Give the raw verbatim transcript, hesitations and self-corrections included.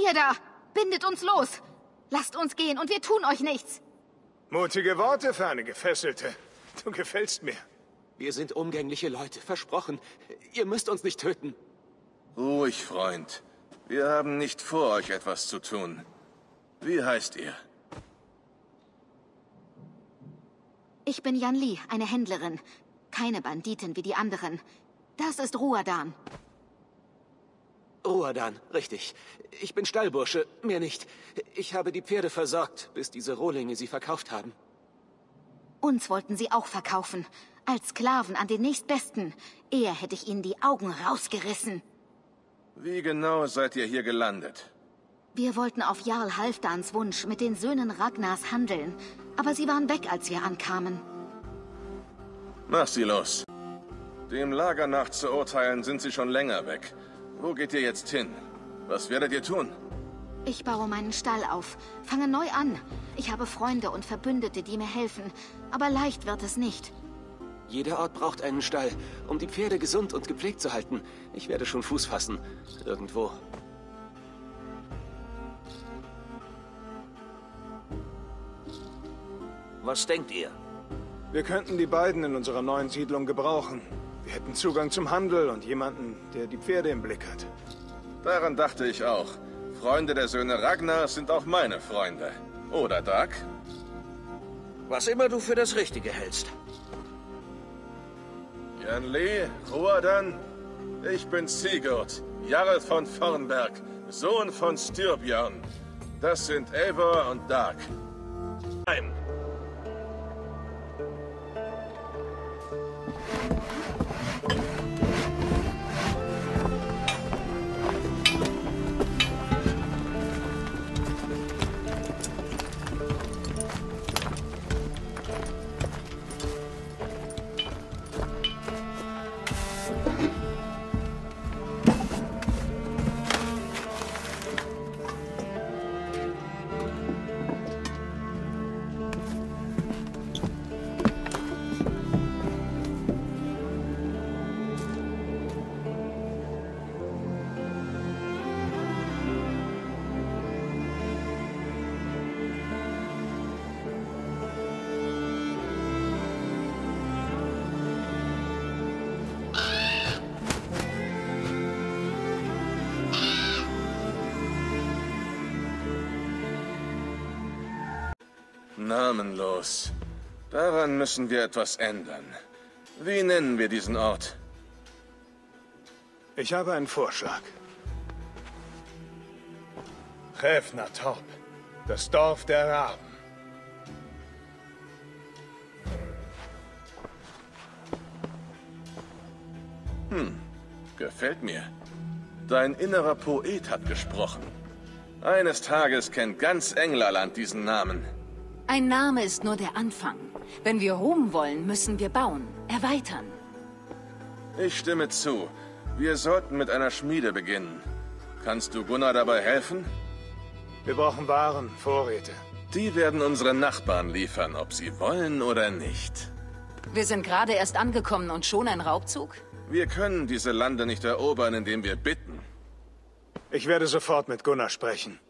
Ihr da! Bindet uns los! Lasst uns gehen und wir tun euch nichts! Mutige Worte für eine Gefesselte. Du gefällst mir. Wir sind umgängliche Leute, versprochen. Ihr müsst uns nicht töten. Ruhig, Freund. Wir haben nicht vor, euch etwas zu tun. Wie heißt ihr? Ich bin Yan Li, eine Händlerin. Keine Banditin wie die anderen. Das ist Ruadan. Ruadan, richtig. Ich bin Stallbursche, mehr nicht. Ich habe die Pferde versorgt, bis diese Rohlinge sie verkauft haben. Uns wollten sie auch verkaufen. Als Sklaven an den Nächstbesten. Eher hätte ich ihnen die Augen rausgerissen. Wie genau seid ihr hier gelandet? Wir wollten auf Jarl Halfdans Wunsch mit den Söhnen Ragnars handeln. Aber sie waren weg, als wir ankamen. Mach sie los. Dem Lager nach zu urteilen, sind sie schon länger weg. Wo geht ihr jetzt hin? Was werdet ihr tun? Ich baue meinen Stall auf, fange neu an. Ich habe Freunde und Verbündete, die mir helfen. Aber leicht wird es nicht. Jeder Ort braucht einen Stall, um die Pferde gesund und gepflegt zu halten. Ich werde schon Fuß fassen. Irgendwo. Was denkt ihr? Wir könnten die beiden in unserer neuen Siedlung gebrauchen. Wir hätten Zugang zum Handel und jemanden, der die Pferde im Blick hat. Daran dachte ich auch. Freunde der Söhne Ragnars sind auch meine Freunde. Oder, Dag? Was immer du für das Richtige hältst. Yan Li, Ruadan, ich bin Sigurd, Jarl von Vornberg, Sohn von Styrbjörn. Das sind Eivor und Dag. Heim. Namenlos. Daran müssen wir etwas ändern. Wie nennen wir diesen Ort? Ich habe einen Vorschlag. Räfner Torp. Das Dorf der Raben. Hm, gefällt mir. Dein innerer Poet hat gesprochen. Eines Tages kennt ganz Englerland diesen Namen. Ein Name ist nur der Anfang. Wenn wir Ruhm wollen, müssen wir bauen, erweitern. Ich stimme zu. Wir sollten mit einer Schmiede beginnen. Kannst du Gunnar dabei helfen? Wir brauchen Waren, Vorräte. Die werden unsere Nachbarn liefern, ob sie wollen oder nicht. Wir sind gerade erst angekommen und schon ein Raubzug? Wir können diese Lande nicht erobern, indem wir bitten. Ich werde sofort mit Gunnar sprechen.